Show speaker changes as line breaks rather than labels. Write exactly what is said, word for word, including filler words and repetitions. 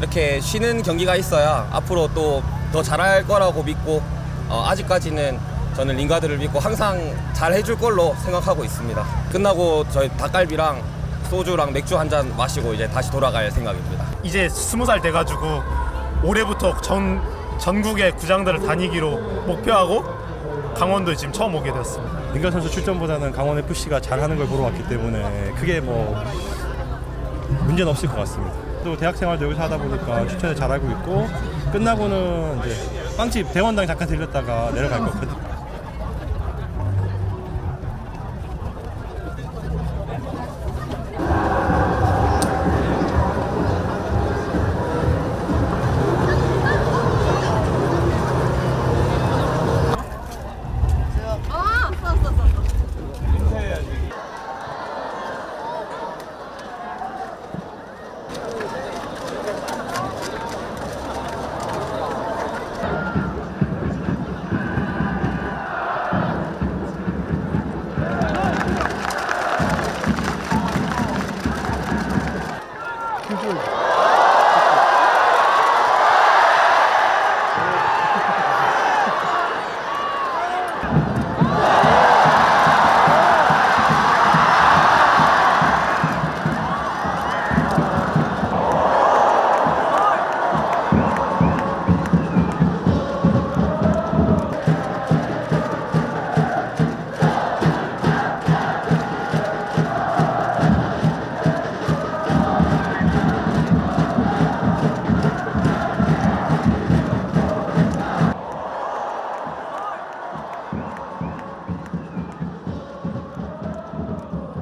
이렇게 쉬는 경기가 있어야 앞으로 또 더 잘할 거라고 믿고 어, 아직까지는 저는 링가드를 믿고 항상 잘 해줄 걸로 생각하고 있습니다. 끝나고 저희 닭갈비랑 소주랑 맥주 한 잔 마시고 이제 다시 돌아갈 생각입니다.
이제 스무 살 돼가지고 올해부터 전 전국의 구장들을 다니기로 목표하고 강원도에 지금 처음 오게 되었습니다.
링가드 선수 출전보다는 강원 에프씨가 잘하는 걸 보러 왔기 때문에 크게 뭐 문제는 없을 것 같습니다. 또 대학 생활도 여기서 하다 보니까 추천을 잘 알고 있고 끝나고는 이제 빵집 대원당 잠깐 들렸다가 내려갈 거거든요.